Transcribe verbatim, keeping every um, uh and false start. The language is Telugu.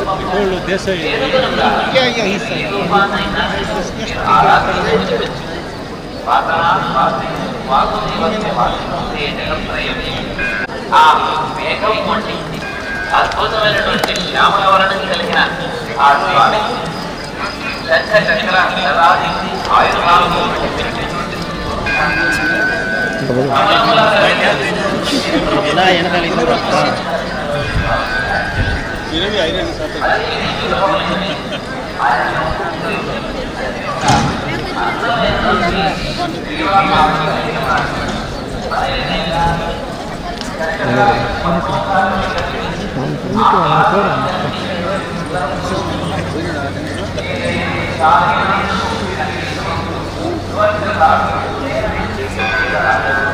Whole desa. Yeah, yeah, he's saying. అద్భుతమైనటువంటి శ్యామలవరణం కలిగిన ఆ స్వామి శంఖ చక్ర గదాది ఆయుధాలతో ఎలా వెనకాల ఇరవై ఐదు శాతం